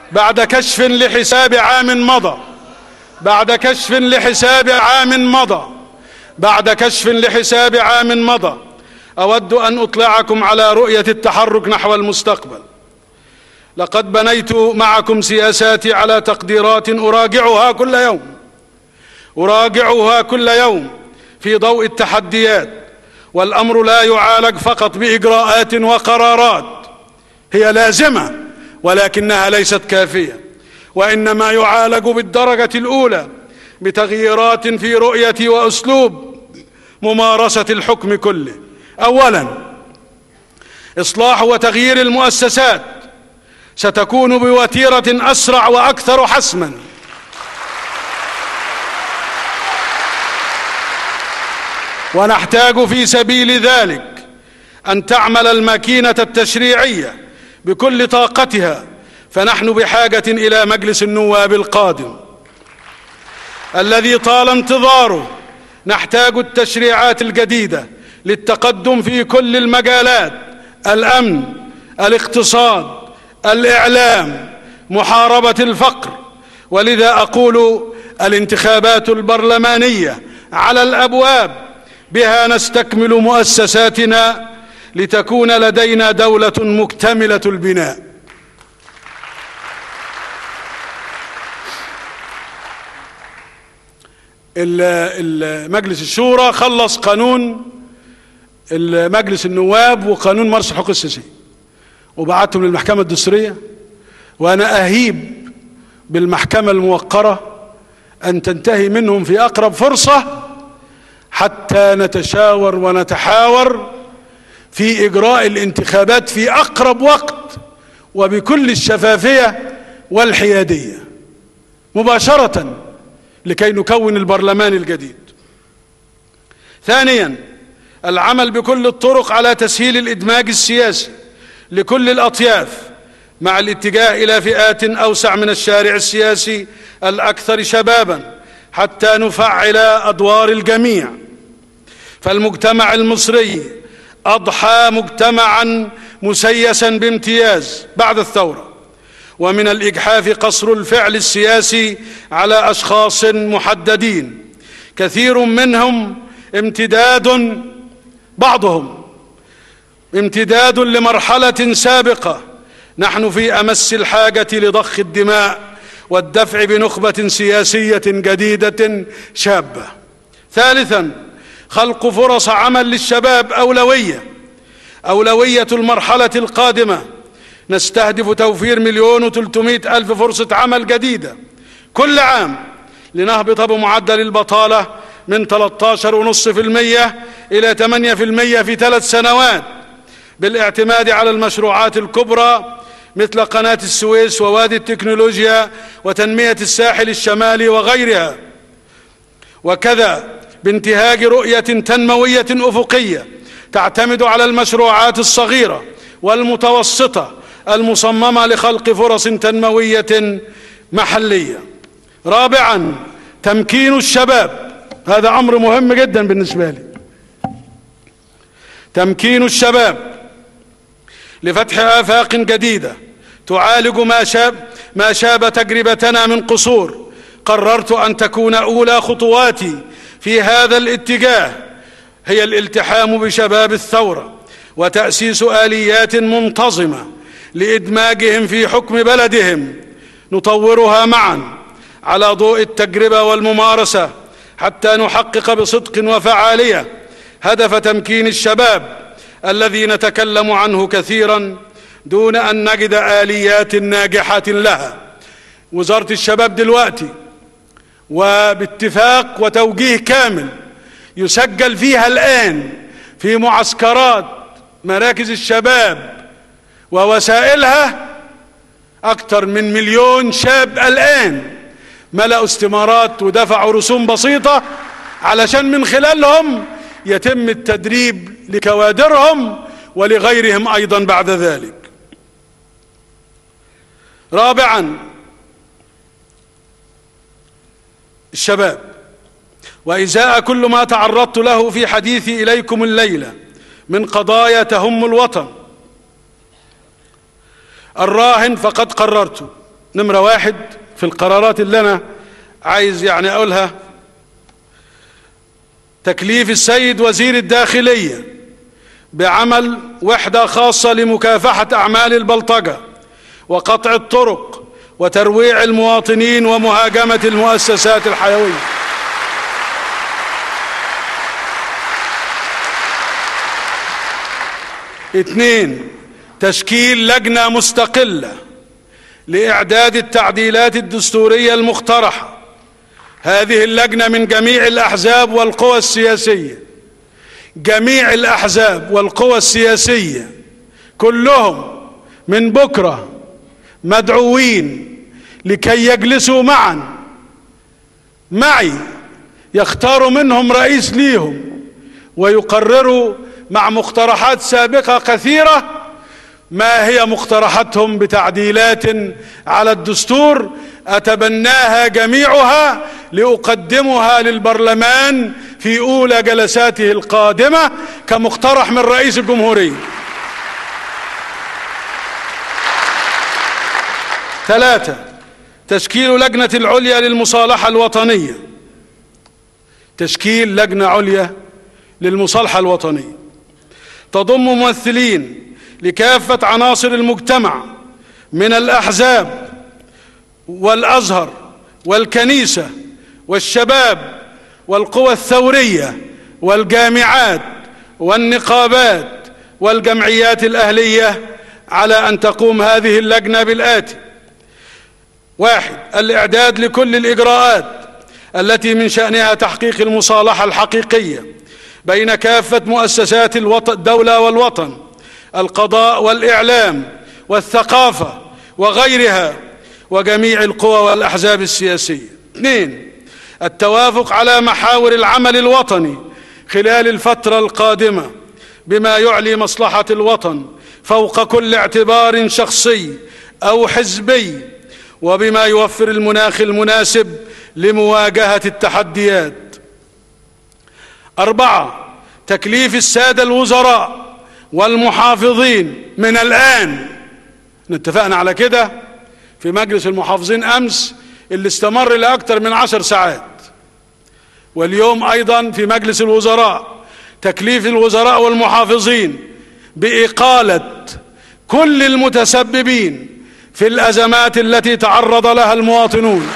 بعد كشف لحساب عام مضى بعد كشف لحساب عام مضى بعد كشف لحساب عام مضى أود أن أطلعكم على رؤية التحرك نحو المستقبل. لقد بنيت معكم سياساتي على تقديرات أراجعها كل يوم في ضوء التحديات، والأمر لا يعالج فقط بإجراءات وقرارات هي لازمة ولكنها ليست كافية، وإنما يعالج بالدرجة الأولى بتغييرات في رؤية وأسلوب ممارسة الحكم كله. أولا، إصلاح وتغيير المؤسسات ستكون بوتيرة أسرع وأكثر حسما، ونحتاج في سبيل ذلك أن تعمل الماكينة التشريعية بكل طاقتها، فنحن بحاجة إلى مجلس النواب القادم الذي طال انتظاره. نحتاج التشريعات الجديدة للتقدم في كل المجالات: الأمن، الاقتصاد، الإعلام، محاربة الفقر. ولذا أقول الانتخابات البرلمانية على الأبواب، بها نستكمل مؤسساتنا لتكون لدينا دولة مكتملة البناء. مجلس الشورى خلص قانون مجلس النواب وقانون مارس الحقوق السياسية وبعتهم للمحكمة الدستورية، وأنا أهيب بالمحكمة الموقرة أن تنتهي منهم في أقرب فرصة حتى نتشاور ونتحاور في إجراء الانتخابات في أقرب وقت وبكل الشفافية والحيادية مباشرة لكي نكون البرلمان الجديد. ثانيا، العمل بكل الطرق على تسهيل الإدماج السياسي لكل الأطياف مع الاتجاه إلى فئات أوسع من الشارع السياسي الأكثر شبابا حتى نفعل أدوار الجميع. فالمجتمع المصري أضحى مجتمعا مسيسا بامتياز بعد الثورة، ومن الإجحاف قصر الفعل السياسي على أشخاص محددين، كثير منهم بعضهم امتداد لمرحلة سابقة. نحن في أمس الحاجة لضخ الدماء والدفع بنخبة سياسية جديدة شابة. ثالثا، خلق فرص عمل للشباب أولوية المرحلة القادمة. نستهدف توفير 1,300,000 فرصة عمل جديدة كل عام، لنهبط بمعدل البطالة من 13.5% إلى 8% في 3 سنوات، بالاعتماد على المشروعات الكبرى مثل قناة السويس ووادي التكنولوجيا وتنمية الساحل الشمالي وغيرها، وكذا بانتهاج رؤية تنموية أفقية تعتمد على المشروعات الصغيرة والمتوسطة المصممة لخلق فرص تنموية محلية. رابعا، تمكين الشباب. هذا أمر مهم جدا بالنسبة لي. تمكين الشباب لفتح آفاق جديدة تعالج ما شاب تجربتنا من قصور. قررت أن تكون أولى خطواتي في هذا الاتجاه هي الالتحام بشباب الثورة وتأسيس آليات منتظمة لإدماجهم في حكم بلدهم، نطورها معا على ضوء التجربة والممارسة حتى نحقق بصدق وفعالية هدف تمكين الشباب الذي نتكلم عنه كثيرا دون أن نجد آليات ناجحة لها. وزارة الشباب دلوقتي وباتفاق وتوجيه كامل يسجل فيها الآن في معسكرات مراكز الشباب ووسائلها أكثر من 1,000,000 شاب الآن ملأوا استمارات ودفعوا رسوم بسيطة علشان من خلالهم يتم التدريب لكوادرهم ولغيرهم أيضا بعد ذلك. رابعا، الشباب. وإزاء كل ما تعرضت له في حديثي إليكم الليلة من قضايا تهم الوطن الراهن، فقد قررت نمرة 1 في القرارات اللي أنا عايز أقولها: تكليف السيد وزير الداخلية بعمل وحدة خاصة لمكافحة أعمال البلطجة وقطع الطرق وترويع المواطنين ومهاجمة المؤسسات الحيوية. 2 تشكيل لجنة مستقلة لإعداد التعديلات الدستورية المقترحة. هذه اللجنة من جميع الأحزاب والقوى السياسية، جميع الأحزاب والقوى السياسية كلهم من بكرة مدعوين لكي يجلسوا معي يختاروا منهم رئيس ليهم ويقرروا مع مقترحات سابقة كثيرة ما هي مقترحاتهم بتعديلات على الدستور أتبناها جميعها لأقدمها للبرلمان في أولى جلساته القادمة كمقترح من رئيس الجمهورية. 3 تشكيل لجنة العليا للمصالحة الوطنية. تشكيل لجنة عليا للمصالحة الوطنية تضم ممثلين لكافة عناصر المجتمع من الأحزاب والأزهر والكنيسة والشباب والقوى الثورية والجامعات والنقابات والجمعيات الأهلية، على أن تقوم هذه اللجنة بالآتي: 1 الإعداد لكل الإجراءات التي من شأنها تحقيق المصالحة الحقيقية بين كافة مؤسسات الدولة والوطن، القضاء والإعلام والثقافة وغيرها، وجميع القوى والأحزاب السياسية. 2 التوافق على محاور العمل الوطني خلال الفترة القادمة بما يعلي مصلحة الوطن فوق كل اعتبار شخصي أو حزبي، وبما يوفر المناخ المناسب لمواجهة التحديات. 4 تكليف السادة الوزراء والمحافظين من الآن، اتفقنا على كده في مجلس المحافظين أمس اللي استمر لأكثر من 10 ساعات، واليوم أيضا في مجلس الوزراء تكليف الوزراء والمحافظين بإقالة كل المتسببين في الأزمات التي تعرض لها المواطنون.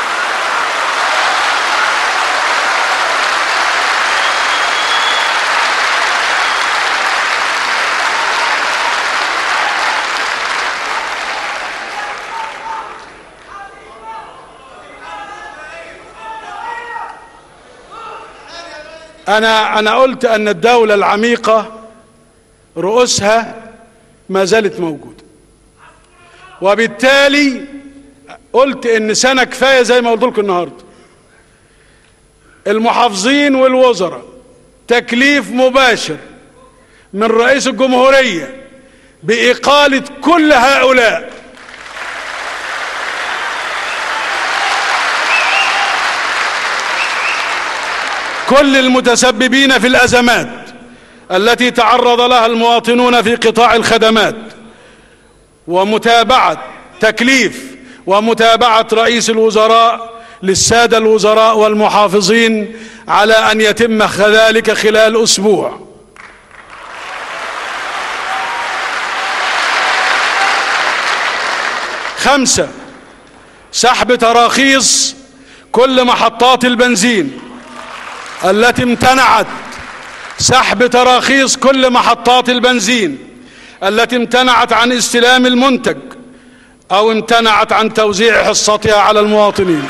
أنا قلت أن الدولة العميقة رؤوسها ما زالت موجودة، وبالتالي قلت إن سنة كفاية زي ما قلت لكم النهاردة. المحافظين والوزراء تكليف مباشر من رئيس الجمهورية بإقالة كل هؤلاء، كل المتسببين في الأزمات التي تعرض لها المواطنون في قطاع الخدمات، ومتابعة تكليف ومتابعة رئيس الوزراء للسادة الوزراء والمحافظين على أن يتم ذلك خلال أسبوع. 5 سحب تراخيص كل محطات البنزين التي امتنعت، سحب تراخيص كل محطات البنزين التي امتنعت عن استلام المنتج أو امتنعت عن توزيع حصتها على المواطنين.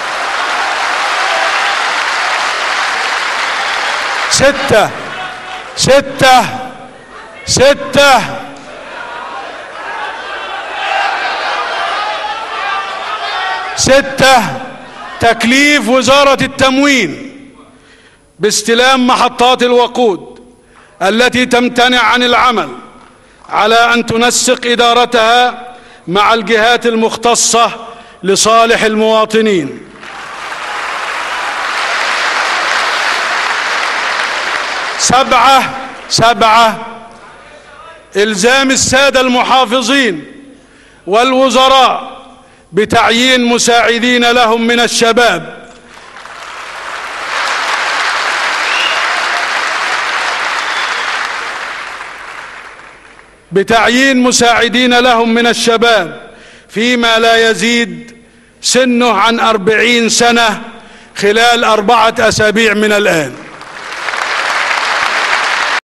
6 تكليف وزارة التموين باستلام محطات الوقود التي تمتنع عن العمل على أن تنسق إدارتها مع الجهات المختصة لصالح المواطنين. 7 إلزام السادة المحافظين والوزراء بتعيين مساعدين لهم من الشباب فيما لا يزيد سنه عن 40 سنة خلال 4 أسابيع من الآن.